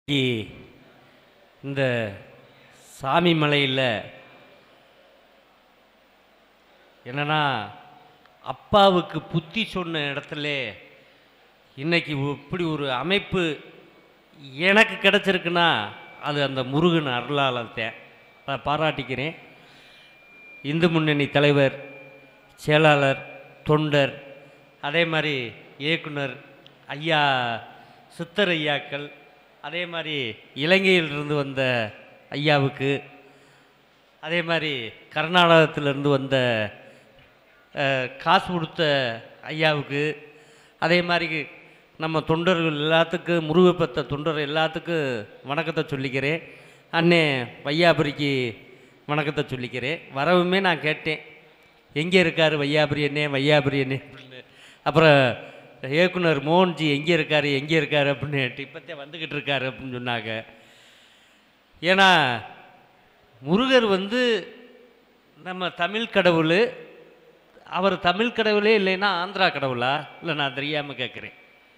இந்த சாமி மலையில் என்னன்னா அப்பாவுக்கு புத்தி சொன்ன இடத்துல இன்னைக்கு இப்படி ஒரு அமைப்பு எனக்கு கிடச்சிருக்குன்னா அது அந்த முருகன் அருளாளத்தேன். நான் பாராட்டிக்கிறேன். இந்து முன்னணி தலைவர், செயலாளர், தொண்டர், அதே மாதிரி இயக்குனர் ஐயா சித்தர் ஐயாக்கள், அதே மாதிரி இலங்கையிலிருந்து வந்த ஐயாவுக்கு, அதே மாதிரி கர்நாடகத்திலிருந்து வந்த காசு கொடுத்த ஐயாவுக்கு, அதே மாதிரி நம்ம தொண்டர்கள் எல்லாத்துக்கும், முருகப்பத்த தொண்டர் எல்லாத்துக்கும் வணக்கத்தை சொல்லிக்கிறேன். அண்ணே வையாபுரிக்கு வணக்கத்தை சொல்லிக்கிறேன். வரவுமே நான் கேட்டேன், எங்கே இருக்கார் வையாபுரி அண்ணே, வையாபுரி அண்ணே அப்படின்னு. அப்புறம் இயக்குனர் மோகன்ஜி எங்கே இருக்கார் அப்படின்னு இப்போத்தே வந்துக்கிட்டு இருக்காரு அப்படின்னு சொன்னாங்க. ஏன்னா முருகர் நம்ம தமிழ் கடவுள். அவர் தமிழ் கடவுளே இல்லைன்னா ஆந்திரா கடவுளா? இல்லை, நான் தெரியாமல் கேட்குறேன்.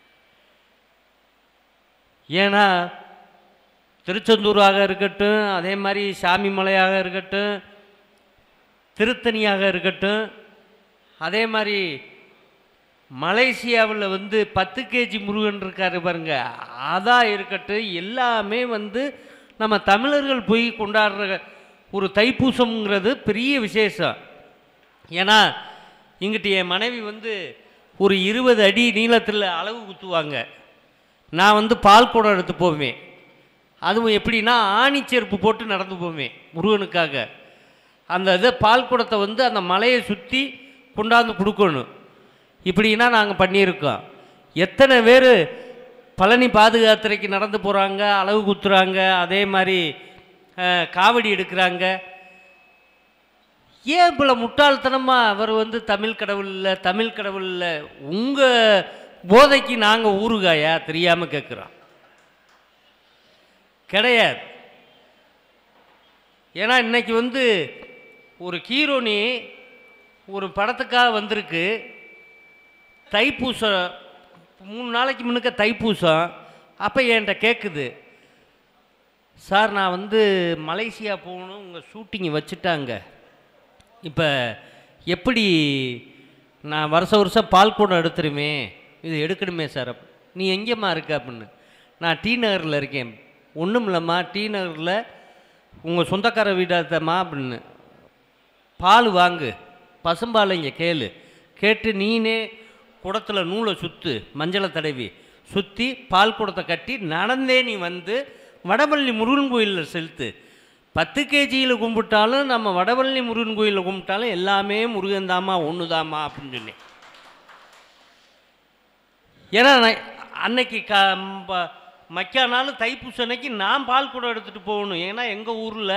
ஏன்னா திருச்செந்தூராக இருக்கட்டும், அதே மாதிரி சாமி மலையாக இருக்கட்டும், திருத்தணியாக இருக்கட்டும், அதே மாதிரி மலேசியாவில் 10 kg முருகன் இருக்காரு பாருங்க, அதாக இருக்கட்டும், எல்லாமே நம்ம தமிழர்கள் போய் கொண்டாடுற ஒரு தைப்பூசம்ங்கிறது பெரிய விசேஷம். ஏன்னா இங்கிட்ட என் மனைவி ஒரு 20 அடி நீளத்தில் அளவு குத்துவாங்க. நான் பால் குடம் எடுத்து போவேன். அதுவும் எப்படின்னா ஆணி செருப்பு போட்டு நடந்து போவேன் முருகனுக்காக. அந்த இதை பால் குடத்தை அந்த மலையை சுற்றி கொண்டாந்து கொடுக்கணும். இப்படின்னா நாங்கள் பண்ணியிருக்கோம். எத்தனை பேர் பழனி பாதுகாத்துறைக்கு நடந்து போகிறாங்க, அளவு குத்துறாங்க, அதே மாதிரி காவடி எடுக்கிறாங்க. ஏன் இவ்வளோ முட்டாள்தனமாக அவர் தமிழ் கடவுள் இல்லை, தமிழ் கடவுள் இல்லை, உங்கள் போதைக்கு நாங்கள் ஊறுகாயா தெரியாமல் கேட்குறோம்? கிடையாது. ஏன்னா இன்னைக்கு ஒரு ஹீரோனி ஒரு படத்துக்காக வந்திருக்கு. தைப்பூசம் 3 நாளைக்கு முன்னுக்க தைப்பூசம். அப்போ என்கிட்ட கேட்குது, சார் நான் மலேசியா போகணும், உங்கள் ஷூட்டிங்கை வச்சுட்டாங்க, இப்போ எப்படி நான் வருஷம் பால் கூடம் எடுத்துருமே, இது எடுக்கணுமே சார். நீ எங்கேம்மா இருக்க அப்படின்னு. நான் டி நகரில் இருக்கேன். ஒன்றும் இல்லைம்மா, டி நகரில் உங்கள் சொந்தக்கார வீடாத்தம்மா அப்படின்னு. பால் வாங்கு, பசும்பால் இங்கே கேட்டு நீனே குடத்தில் நூலை சுற்று, மஞ்சளை தடவி சுற்றி பால் குடத்தை கட்டி நடந்தே நீ வடபழனி முருகன் கோயிலில் செலுத்து. 10 kg கும்பிட்டாலும் நம்ம வடபழனி முருகன் கோயிலில் கும்பிட்டாலும் எல்லாமே முருகன் தாமா, ஒன்று தாமா அப்படின்னு சொன்னேன். ஏன்னா அன்னைக்கு மக்கா நாள் தைப்பூச அன்னைக்கு நான் பால் குடம் எடுத்துகிட்டு போகணும். ஏன்னா எங்கள் ஊரில்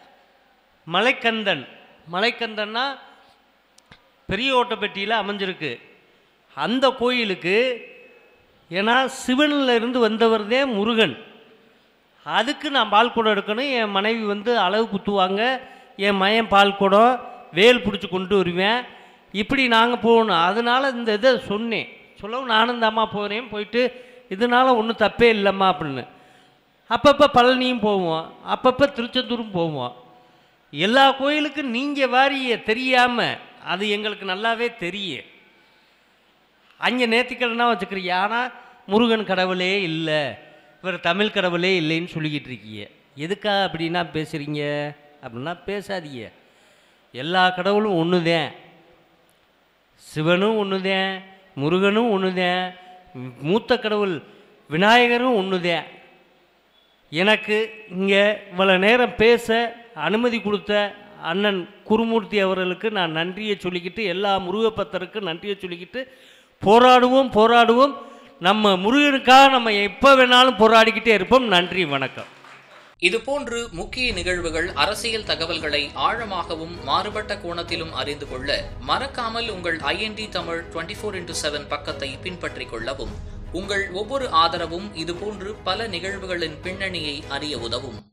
மலைக்கந்தன்னா பெரிய ஓட்டப்பட்டியில் அமைஞ்சிருக்கு. அந்த கோயிலுக்கு, ஏன்னா சிவனில் இருந்து வந்தவர் தான் முருகன், அதுக்கு நான் பால் குடம் எடுக்கணும். என் மனைவி அளவு குத்துவாங்க, என் மயன் பால் குடம் வேல் பிடிச்சி கொண்டு வருவேன். இப்படி நாங்கள் போகணும். அதனால் இந்த இதை சொன்னேன். சொல்லவும் நானும் தாம்மா போகிறேன், போயிட்டு இதனால் ஒன்றும் தப்பே இல்லைம்மா அப்படின்னு. அப்பப்போ பழனியும் போவோம், அப்பப்போ திருச்செந்தூரும் போவோம். எல்லா கோயிலுக்கும் நீங்கள் வாரிய தெரியாமல், அது எங்களுக்கு நல்லாவே தெரியும். அங்கே நேர்த்திக்கடனா வச்சுக்கிறீங்க, ஆனால் முருகன் கடவுளே இல்லை, இவர் தமிழ் கடவுளே இல்லைன்னு சொல்லிக்கிட்டு இருக்கீங்க. எதுக்கா அப்படின்னா பேசுகிறீங்க அப்படின்னா பேசாதீங்க. எல்லா கடவுளும் ஒன்று தான். சிவனும் ஒன்று தான், முருகனும் ஒன்று தான், மூத்த கடவுள் விநாயகரும் ஒன்று தான். எனக்கு இங்கே இவ்வளோ நேரம் பேச அனுமதி கொடுத்த அண்ணன் குருமூர்த்தி அவர்களுக்கு நான் நன்றியை சொல்லிக்கிட்டு, எல்லா முருகப்பத்தருக்கு நன்றியை சொல்லிக்கிட்டு, போராடுவோம். நம்ம முருகனுக்காக நம்ம எப்போ வேணாலும் போராடிக்கிட்டே இருப்போம். நன்றி, வணக்கம். இதுபோன்று முக்கிய நிகழ்வுகள், அரசியல் தகவல்களை ஆழமாகவும் மாறுபட்ட கோணத்திலும் அறிந்து கொள்ள மறக்காமல் உங்கள் IND தமிழ் 24x7 பக்கத்தை பின்பற்றிக் கொள்ளவும். உங்கள் ஒவ்வொரு ஆதரவும் இதுபோன்று பல நிகழ்வுகளின் பின்னணியை அறிய உதவும்.